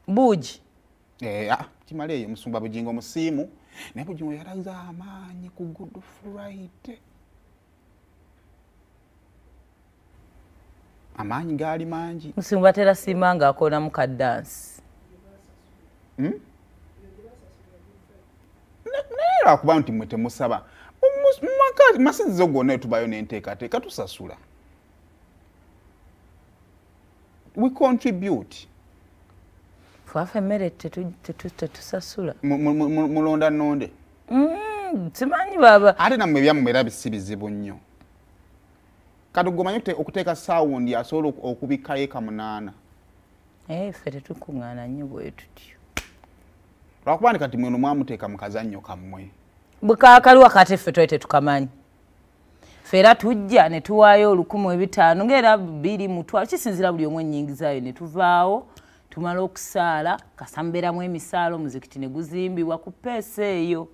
Buji. Kimale eyo musumba Bujingo musiimu naye Bujingo yalaza amaanyi ku Good Friday. Amaanyi gaali mangi. Musumba tera simanga akona mu ka dance. Nera kuba nti mwete musaba. Masizizo gonna tubayo n'enteekateeka tusasula. We contribute. Fwafe mmere tetusasula. Mulonda nonde. Simanyi baba. Ate nammwe byammwe era bisibizibu nnyo. Kati gomanyi okuteeka sound asobola okubika eka 8. Ffe tetukuŋŋaana nnyo bwe tutyo. Lwakuba kati mwe mwamuteeka mu kazannyo kammwe. Bukaakaliwa kati ffe twali tetukamanyi. Ffe era tujja ne tuwaayo 1500 ng'era 2 mu 12 kisinzira buli omu ennyingizaayo ne tuvaawo tumala okusaala kasamberamu emisaalo muzikiti ne guzimbibwa ku peesa eyo.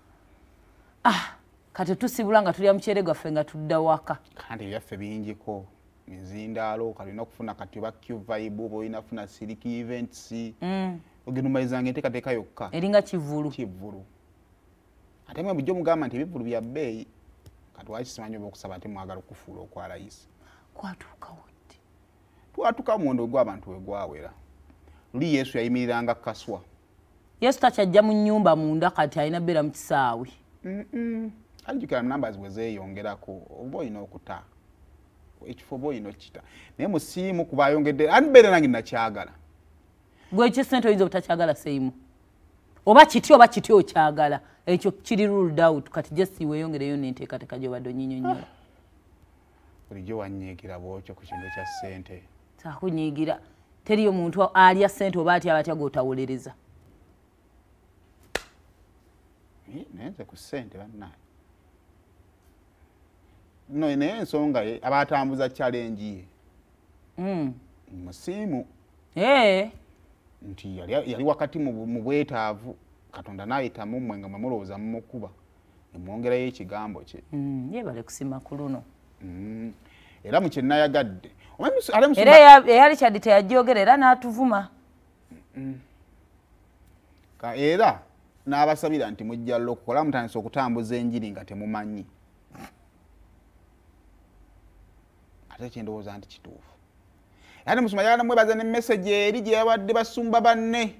Kati tusibula nga tulya muceere gwaffe nga tudda waka. Kandi byaffe bingiko mizindaalo kalina kufuna kati ba Q-Vibe oba olina kufuna Silky Events. Ogenda omaliriza enteekateeka yokka. Eringa kivulu. Ate mwe bujjo mugamba nti ebivulu bya bbeeyi kati waki simanyi oba okusaba ate mwagala okufuula okwa layisi. Kwatuuka wodde. Twatuuka muwendo gw'abantu we gwawera. Luli Yesu yayimiriranga kaswa. Yesu takyajja mu nnyumba munda kati alina beera mu kisaawe. Alijukira numbers bwe zeeyongerako oba olina okuta. Ekifo oba olina okita. Naye musiimu kuba ayongedde anbeera nange nakyagala. Gwe ekyo ssente oyinza obutakyagala Saymore. Oba kiti okyagala. Ekyo kiri ruled out kati just weeyongereyo n'enteekateeka gy'obadde onnyinyonnyola. Bulijjo wannyiigira bw'otyo ku kintu kya ssente. Takunyiigira. Teriyo muntu alya ssente oba atya gw'otawulereza. Naye nze ku ssente bannaye. No, naye ensonga ye abatambuza challenge ye. Musiimu. Nti yali wakati mu bwetaavu Katonda n'ayitamu mmwe nga mulowooza mumukuba nemwongerayo ekigambo kye. Yebale kusima ku luno. Era mu kye nayagadde. Era eyali kyaddi teyajjogera era n'atuvuma. Era n'abasabira nti mujja okukola mutandise okutambuza enjiri nga temumanyi. Ate kyendowooza nti kituufu. Era musuma yagala mwebaza ne message eri gye yawadde basumba banne.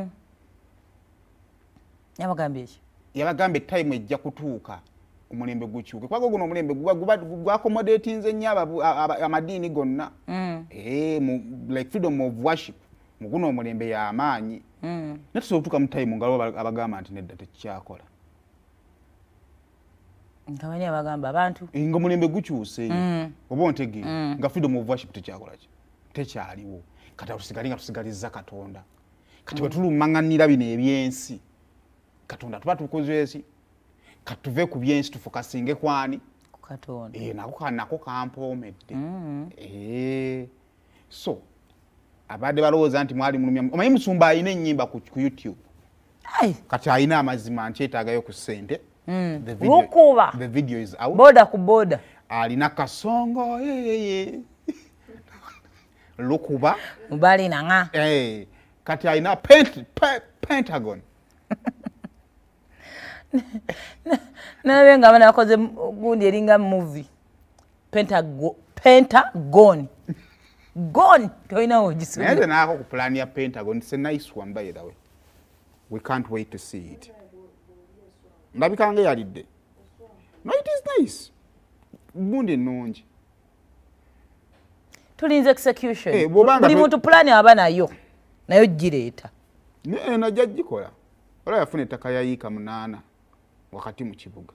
Yabagambye ki? Yabagambye time ejja kutuuka omulembe gukyuke. Kwago guno omulembe gwaccommodatinze nnyo amadiini gonna. Like freedom of worship. Muguno omulembe y'amaanyi. Netusobola okutuuka mu time nga abagamba nti nedda tekikyakola. Nkamanya abagamba abantu. Nga omulembe gukyuse. Oba ontegeera nga freedom of worship tekyakola ki? Tekyaliwo. Kati tusigalizza Katonda. Kati bwe tulumaŋŋanira bino ebyensi. Katonda tuba tukoze eki katuve ku byensi tufokasinge kwani ku Katonda. Nako kampoomedde. So abadde balowooza nti mwali mulumya. Omanyi musumba alina ennyimba ku YouTube. Kati alina amazima nti yetaagayo ku ssente. The video is out. Boda ku boda. Alina kasongo. Lukuba. Mbali nanga. Kati alina Pentagon. Nawe nga bana akoze gundi eringa movie. Pentagon. Gone. Toina ojisu. Neze nako ku plan ya Pentagon. It's a nice one by the way. We can't wait to see it. Ndabikanga yalidde. No, it is nice. Gundi nungi. Tulinze execution. Buli muntu plan aba nayo. Nayo gireeta. Najja gikola. Ola yafuna ettaka ya yiika 8 wakati mu kibuga.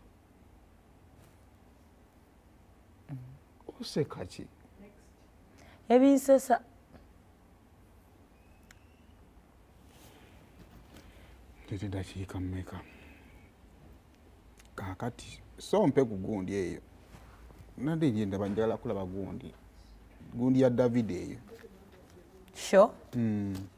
Oseka ki? Ebinsesa. Tete dakiika mmeka. Kakati so mpe ku gundi eyo. Nande genda banjala kulaba gundi. Gundi ya David eyo. Sure.